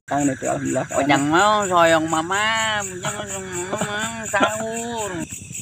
Kang itu alhamdulillah. Panjang mau soyong mama, panjang mama sahur.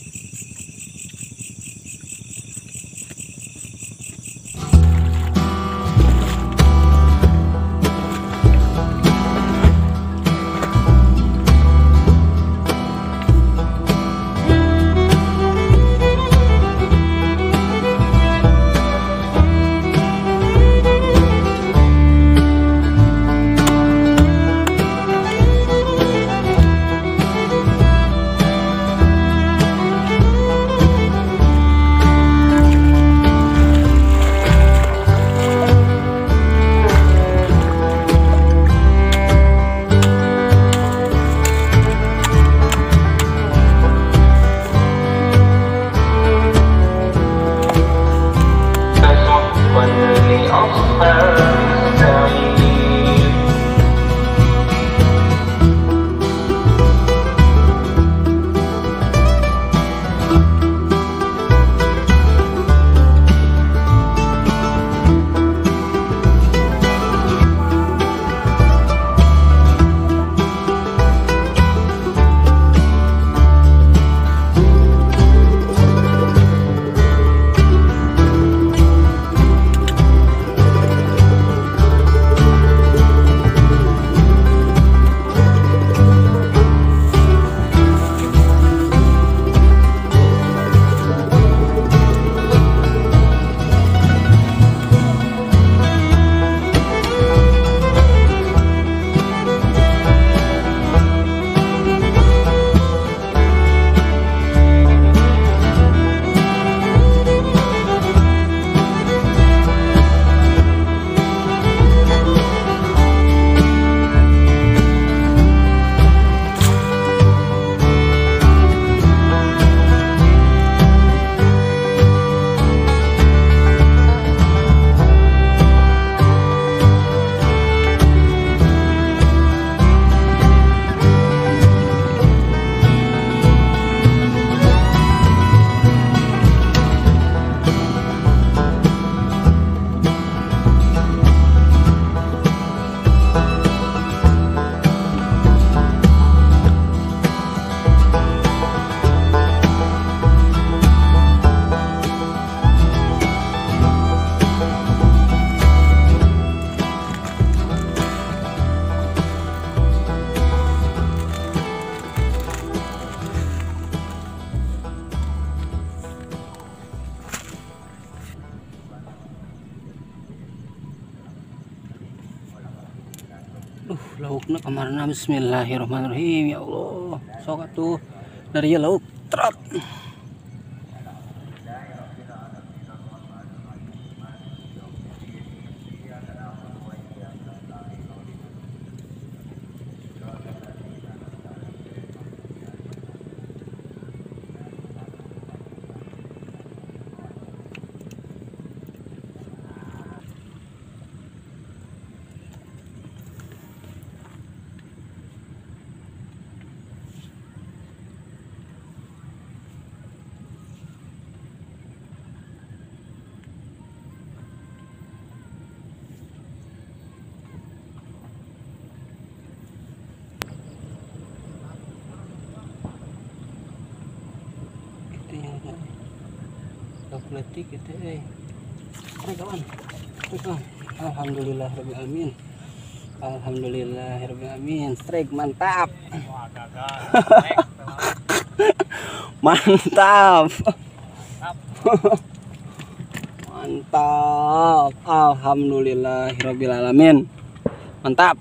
Lauknya kemana? Bismillahirrahmanirrahim. Ya Allah, sok atuh dari lauk trot. Letik gitu kawan. Alhamdulillah rabbil alamin. Alhamdulillah rabbil alamin. Strike mantap. Mantap. Mantap. Alhamdulillah rabbil alamin. Mantap.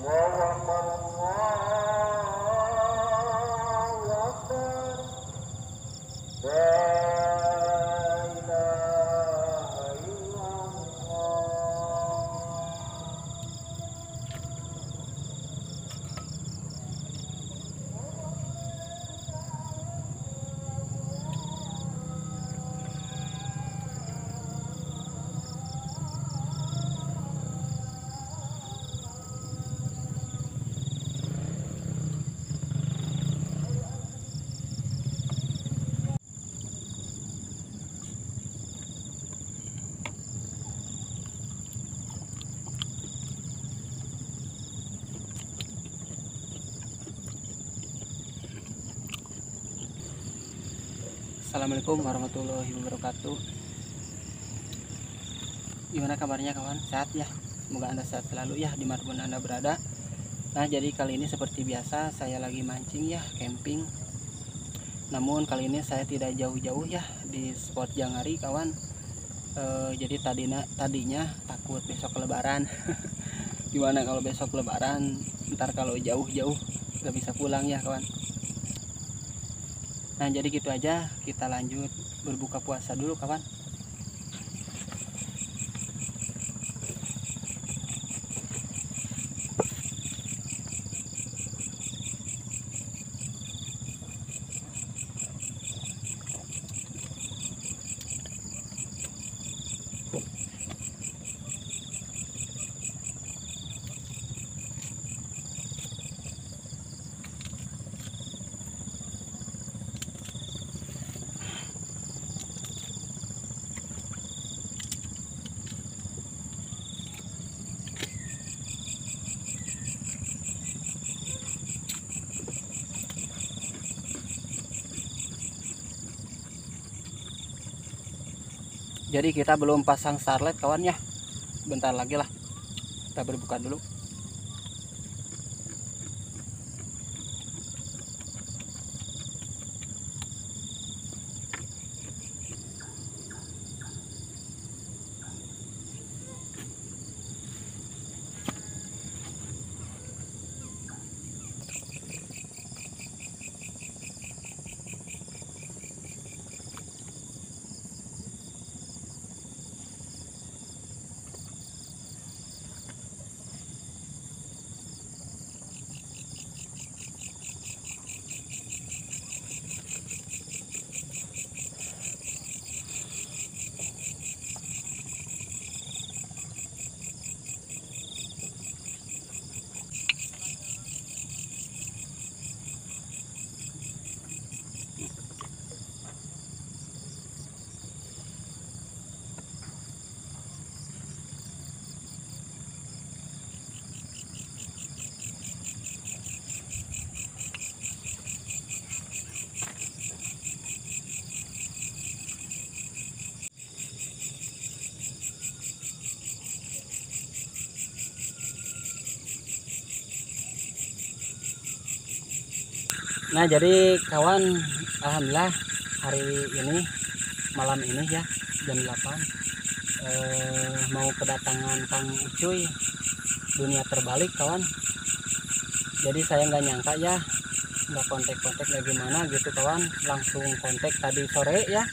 Assalamualaikum warahmatullahi wabarakatuh. Gimana kabarnya kawan? Sehat ya? Semoga Anda sehat selalu ya dimanapun Anda berada. Nah, jadi kali ini seperti biasa saya lagi mancing ya, camping. Namun kali ini saya tidak jauh-jauh ya di spot Jangari kawan. Jadi tadinya takut besok lebaran. Gimana kalau besok lebaran? Ntar kalau jauh-jauh nggak bisa pulang ya kawan. Nah, jadi gitu aja, kita lanjut berbuka puasa dulu kawan. Jadi kita belum pasang starlight kawan ya. Bentar lagi lah. Kita berbuka dulu. Nah, jadi kawan, alhamdulillah hari ini malam ini ya jam 8 mau kedatangan Kang Ucuy, dunia terbalik kawan. Jadi saya nggak nyangka ya, nggak kontak-kontak lagi gimana gitu kawan, langsung kontak tadi sore ya.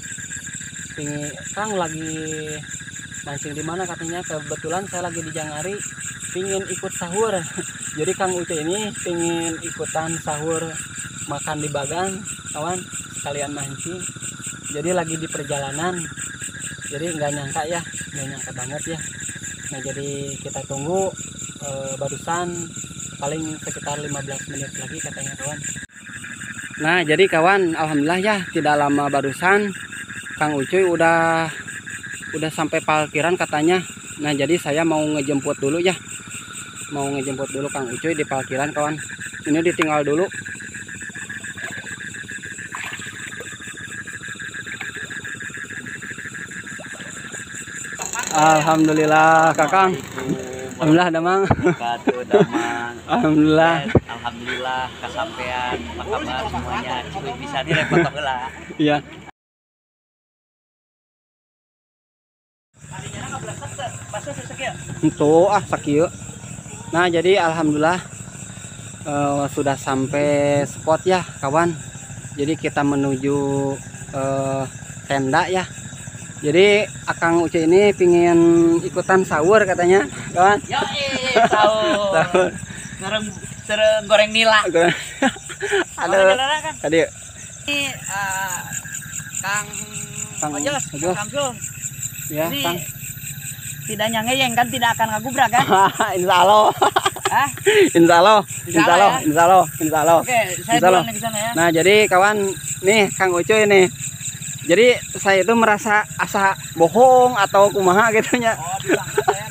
Kang lagi mancing di mana katanya, kebetulan saya lagi di Jangari, pingin ikut sahur. Jadi Kang Ucuy ini pingin ikutan sahur, makan di Bagan kawan, sekalian mancing. Jadi lagi di perjalanan, jadi nggak nyangka ya, nggak nyangka banget ya. Nah, jadi kita tunggu, barusan paling sekitar 15 menit lagi katanya kawan. Nah, jadi kawan, alhamdulillah ya, tidak lama barusan Kang Ucuy udah sampai parkiran katanya. Nah, jadi saya mau ngejemput dulu ya, mau ngejemput dulu Kang Ucuy di parkiran kawan. Ini ditinggal dulu. Alhamdulillah Kakang. Alhamdulillah damang. Alhamdulillah. Alhamdulillah kesampean. Apa kabar semuanya? Cuy bisa direpot heula. Iya. Tuh sakieu. Nah jadi alhamdulillah sudah sampai spot ya kawan. Jadi kita menuju tenda ya. Jadi Akang Ucuy ini pingin ikutan sahur katanya kawan. Yo sahur. Sereng goreng nila. Ada tadi Ini Kang Ojos, Ojos. Kang Samsul. ya Ini Kang. tidak nyangeyeng kan, tidak akan ngagubrak kan? Insya Allah. Hah? Insya Allah. Insya Allah ya? Insya Allah. Insya Allah. Oke, saya Insya Allah. duluan ke sana ya. Nah jadi kawan nih Kang Ucuy nih. Jadi saya itu merasa asa bohong atau kumaha gitu nya. Oh, disangka saya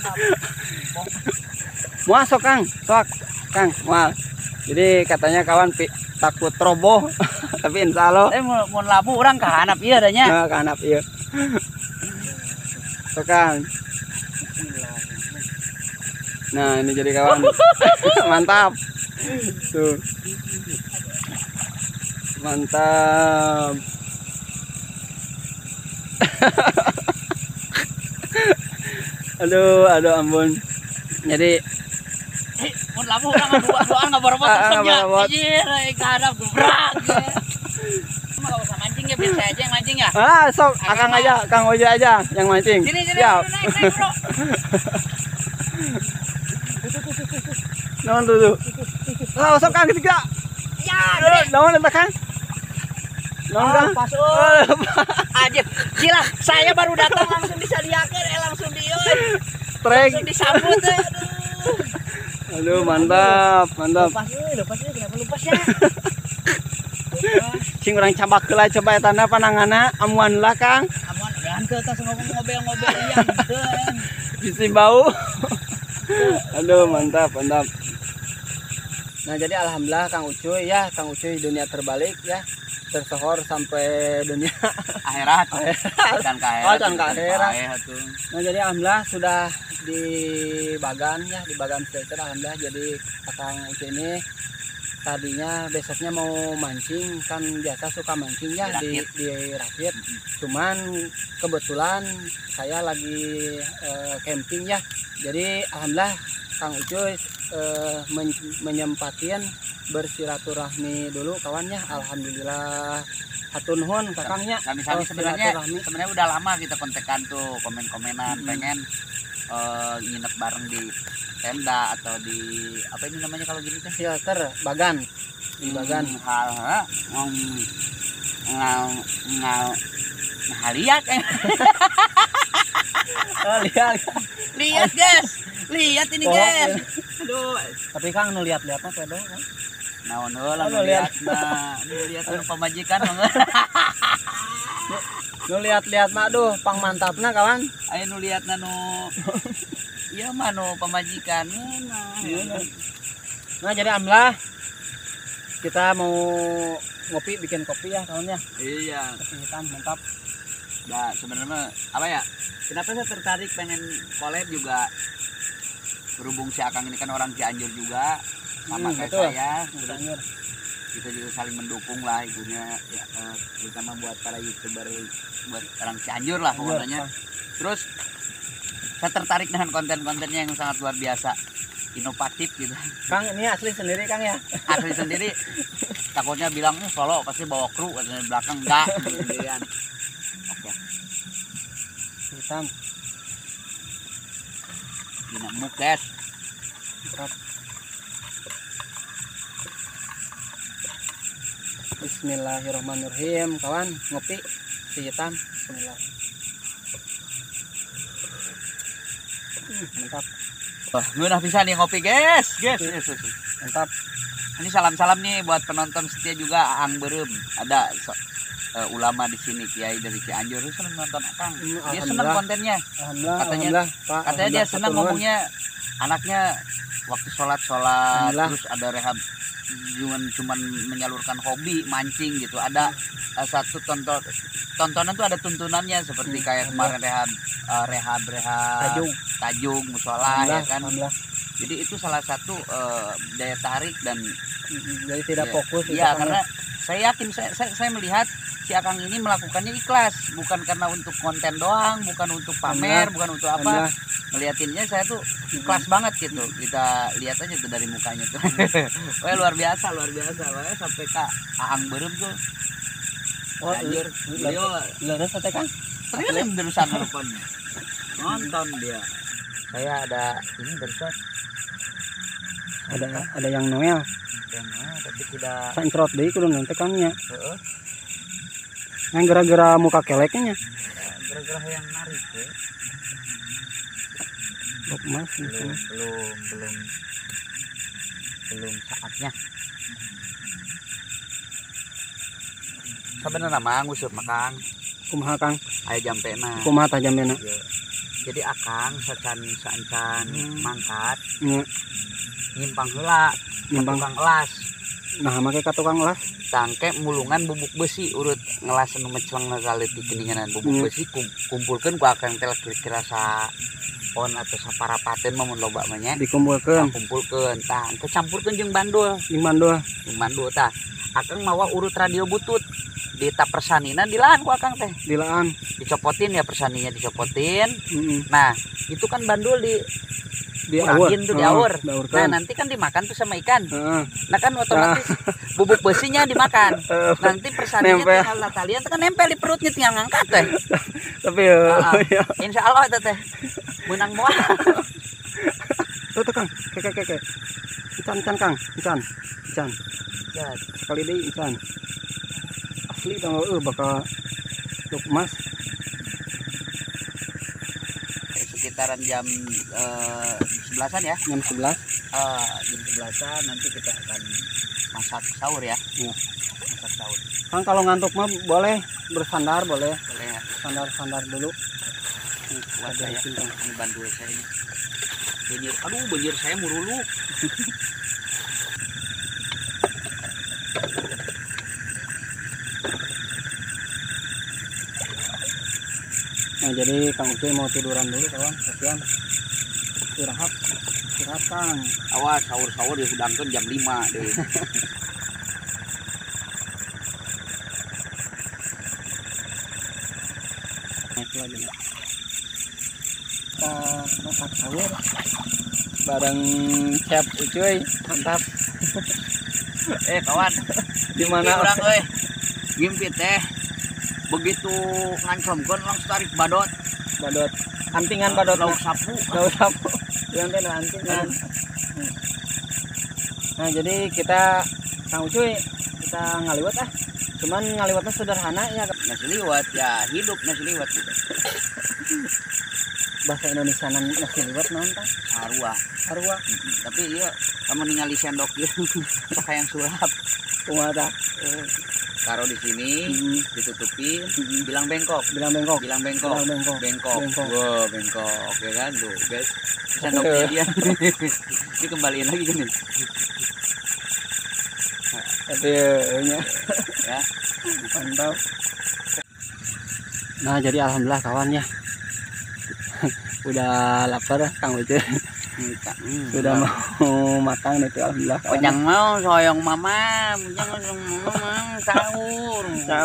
Mual sok Kang, sok Kang, mual. Jadi katanya kawan takut roboh, tapi insya Allah. mau labu orang ke hanap iya adanya. Nah, kanap iya. Sok Kang. Nah ini jadi kawan. Mantap. Tuh. Mantap. Aduh ampun. Jadi Mau labu orang dua nggak berbot nggak ya. berebut. Iya, ke hanap gubrak. Emang nggak usah mancing ya, biar saya aja yang mancing ya. sok Akang aja, Kang Ojo aja yang mancing. Sini Siap. naik bro. Naon tuh. Sok Kang ketiga. Ya, Naon eta Kang? Naon Kang? pas aja. Gila, saya baru datang langsung disadiakan, langsung dieun. Trek. Langsung disambut Aduh mantap. Lepas kenapa lepas ya? Cing urang cabak heula coba etana pananganna amuan lah Kang. Aman, ganteng tas ngobel-ngobel yang geueun. Bisi bau. Aduh mantap. Nah jadi alhamdulillah Kang Ucuy ya, Kang Ucuy dunia terbalik ya. Tersohor sampai dunia Akhirat. Can ka akhirat. can ka akhirat. Tuh. Nah jadi alhamdulillah sudah di Bagan ya, di Bagan Shelter alhamdulillah. Jadi Kang Ucuy ini tadinya besoknya mau mancing, kan biasa suka mancing ya di Rakit. Cuman kebetulan saya lagi camping ya. Jadi alhamdulillah Kang Ucuy menyempatin bersilaturahmi dulu kawannya. Alhamdulillah hatur nuhun kakangnya. Kami sebenarnya udah lama kita kontekan tuh, komen-komenan pengen nginep bareng di tenda atau di apa ini namanya kalau gini teh Shelter Bagan. Di Bagan. Lihat lihat guys, lihat ini guys. Aduh, Tapi Kang nu lihat-lihat mah pedo kan. naon heula nu lihat pamajikan mah. Nu lihat-lihat mah aduh pang mantapna kawan. Aya nu lihatna nu ieu mah nu pamajikan. Nah jadi alhamdulillah kita mau ngopi, bikin kopi ya kawan ya. Iya. Kopi hitam mantap. Nah, sebenarnya apa ya? Kenapa saya tertarik pengen collab juga, berhubung si Akang ini kan orang Cianjur juga sama kayak betul. saya. Cianjur. Kita juga saling mendukung lah ibunya ya, terutama buat para YouTuber, buat orang Cianjur lah pokoknya. Terus saya tertarik dengan konten-kontennya yang sangat luar biasa, inovatif gitu. Kang ini asli sendiri Kang ya. Asli sendiri. Takutnya bilang solo pasti bawa kru katanya di belakang, enggak sendirian. Oke. Hitam. Dina mukes. Mantap. Bismillahirrahmanirrahim kawan, ngopi si hitam. Bismillah. Mantap. Wah, udah bisa nih ngopi guys. Mantap. Ini salam-salam nih buat penonton setia juga Ang Berem. Ada ulama di sini, kiai dari Cianjur, seneng nonton Akang. Dia seneng kontennya. Alhamdulillah. Katanya dia seneng ngomongnya anaknya waktu sholat terus ada rehab, cuman menyalurkan hobi mancing gitu. Ada satu tontonan tuh ada tuntunannya seperti kayak kemarin rehab tajung musola ya kan. Jadi itu salah satu daya tarik dan jadi tidak fokus. Iya karena saya yakin saya melihat si Akang ini melakukannya ikhlas, bukan karena untuk konten doang, bukan untuk pamer, bukan untuk apa, ngeliatinnya saya tuh kelas banget gitu. Kita lihat aja tuh dari mukanya tuh. Wah luar biasa. Wah sampai Kak Aang berem tuh. Oh, Anjir, beliau leres teh Kang. triliun terusan telepon. Nonton dia. Saya ada ini barusan. Ada yang noel. Tapi tidak. Sancrot deui kudu nanti Kang nya. Heeh. Yang gara-gara muka keleknya. Gara-gara yang narik ya. Lok Mas belum saatnya. Sebenarnya mah ngusuk makang kumaha Kang? aya jampena. Kumaha tah jamena? Jadi akang sacan mangkat Nya nyimpang heula nyimpang. tukang elas. Nah make ka tukang las. Tangke mulungan bubuk besi urut ngelas anu mecleng ngaleutik geuningan bubuk besi kumpulkeun ku akang teh kira-kira sa pon atau saparapateun mah mun loba mah nya. Dikumpulkeun. Kumpulkeun tah kecampurkeun jeung bandul. Jeung mandul Tah akang mawa urut radio butut di tap persanina dilaan ku akang teh. dilaan. Dicopotin ya persaninya dicopotin. Heeh. Nah, itu kan bandul di Diawur tuh diawur. Nah, diawurkeun. nanti kan dimakan tuh sama ikan. Heeh. Nah, kan otomatis bubuk besinya dimakan. Nanti persaninya Nempel. tinggal talian kan nempel di perutnya tinggal ngangkat teh. Tapi ya. Insya Allah itu teh menang moal. Tuh Kang, keke. Ican Kang, ican. Ya, Sekali deui ican. Asli tanggal bakal Lok Mas. sekitaran jam 11-an ya. Jam 11. Jam 11-an nanti kita akan masak sahur ya. Iya. Masak sahur. Kang kalau ngantuk mah boleh bersandar, boleh. Boleh ya. Sandar dulu. Buat Ada saya simpang. ini bandul saya ini. Banjir saya muruluk. Nah, jadi Kang Ucuy mau tiduran dulu kawan, kasihan. Istirahat Kang. Awas sahur dihudangkeun jam 5 deh. Naik lagi nih. Kita masak sahur bareng Chef Ucuy, mantap. Kawan, Gimana? orang euy. Ngimpi teh begitu ngancomkeun langsung tarik badot. Badot, antingan badot lauk sapu. Lauk sapu. Yang teh antingan. Nah, jadi kita Kang Ucuy kita ngaliwat Cuman ngaliwatnya sederhana ya. Nasi liwet ya, hidup nasi liwet gitu. Bahasa Indonesia nasi liwet naon tah? Sarua. Tapi ieu kamu ningali sendok ieu sok yang sulap. Kumaha tah? Taruh di sini, ditutupin, bilang bengkok. Bengkok. Wow, bengkok ya kan tuh, guys. Sendoknya dia. Ini kembaliin lagi kan nih. Tapi Ya. mantap. Nah, jadi alhamdulillah kawan ya. Udah lapar Kang Ucuy. Sudah mau makan itu alhamdulillah. Ojang mau soyong mama, ojang mama sahur.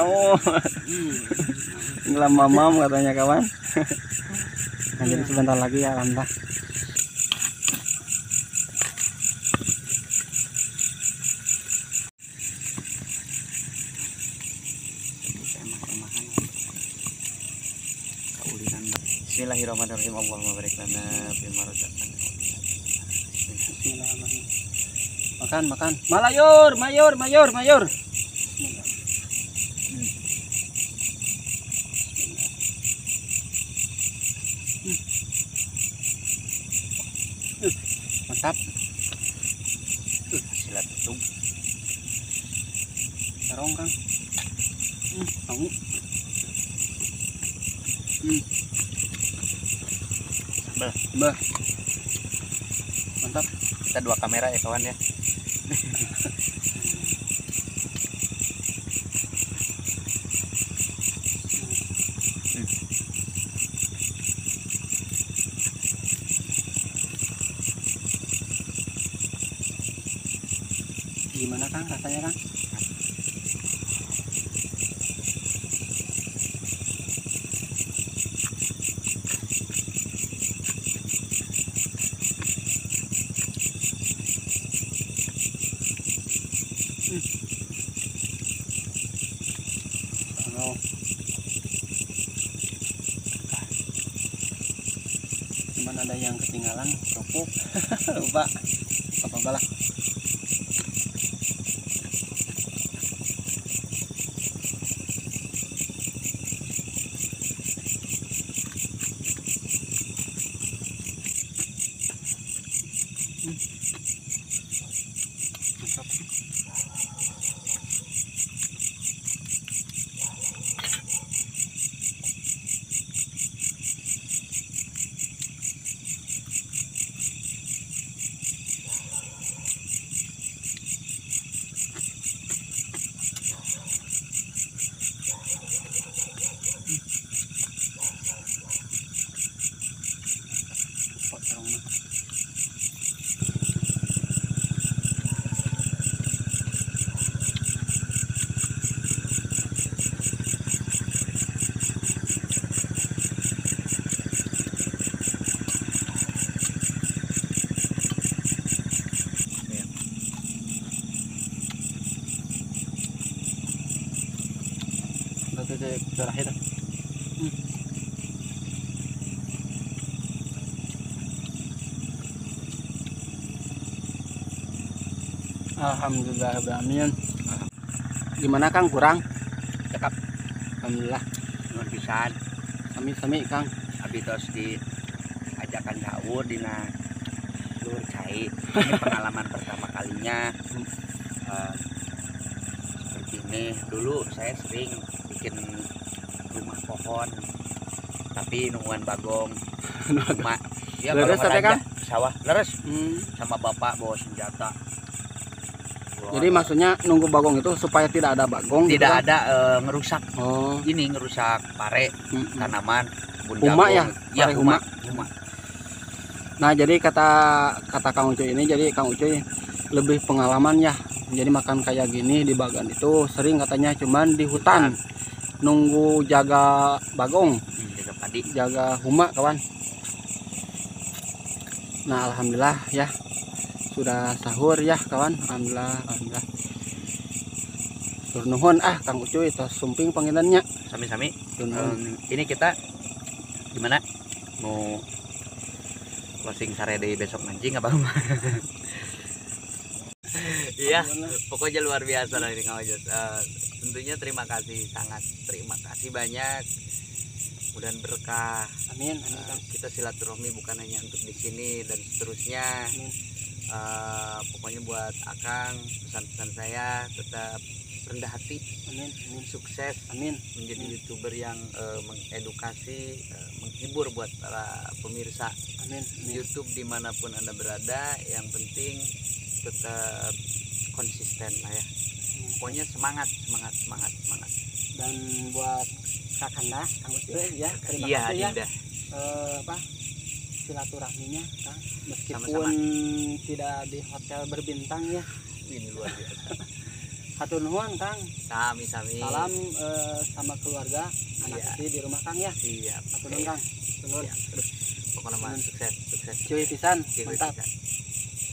Ngelam mamam katanya kawan. Nah, jadi sebentar lagi ya alhamdulillah. Bismillahirrahmanirrahim. Allahumma barik lana fima razaqtana. Bismillahirrahmanirrahim. Makan. Mayur. Mantap. Silat itu. Sarong Kang. Mau. Bah. Mantap. Kita 2 kamera ya kawan ya. Gimana Kang rasanya Kang? Kalau cuman ada yang ketinggalan kerupuk. Lupa apa lah. Mantap. Kok terong mah. Berarti saya terakhir. Alhamdulillahirrahmanirrahim. Gimana Kang, kurang? Cakap Alhamdulillah. nuhun pisan. Sami-sami Kang. Abi tos di ajakan sahur dina Lur Cai. Ini pengalaman pertama kalinya. Seperti ini dulu saya sering bikin rumah pohon tapi nungguan bagong cuma ya Leres kalau tapi, Kang? sawah leres Hmm. sama bapak bawa senjata. Jadi maksudnya nunggu bagong itu supaya tidak ada bagong gitu, tidak Kang? ada ngerusak Oh. ini ngerusak pare Mm-mm. tanaman kebun Huma jagung. ya? Pare huma. huma. Nah, jadi kata Kang Ucuy ini, jadi Kang Ucuy lebih pengalaman ya. Jadi makan kayak gini di bagan itu sering katanya cuman di hutan. Nunggu jaga bagong, Jaga padi. jaga huma kawan. Nah, alhamdulillah ya. Sudah sahur ya kawan. Alhamdulillah, alhamdulillah. Tur nuhun Kang Ucuy tos sumping panggilannya. Sami-sami. Tur nuhun. Ini kita gimana mau closing sare deui besok mancing apa? Iya, pokoknya luar biasa lah ini Kang Ojos. Tentunya terima kasih, sangat terima kasih banyak. Mudah berkah. Amin, amin Kang. Kita silaturahmi bukan hanya untuk di sini dan seterusnya. Amin. Pokoknya buat Akang pesan-pesan saya tetap rendah hati, Amin, amin. sukses, Amin. menjadi YouTuber yang mengedukasi, menghibur buat para pemirsa Amin. Amin. YouTube dimanapun Anda berada. Yang penting tetap konsisten lah ya. Pokoknya semangat. Dan buat Kakanda Kang Ucuy ya, terima Iya, kasih ya. Dinda. Apa silaturahminya Kang, meskipun Sama-sama. tidak di hotel berbintang ya. Ini luar biasa. Hatur nuhun Kang. Sami. Salam sama keluarga anak Iya. istri di rumah Kang ya. Siap. Hatur nuhun Kang. Hatur nuhun. Ya, terus pokoknya mah sukses. Cuy pisan, Cuy mantap. pisan.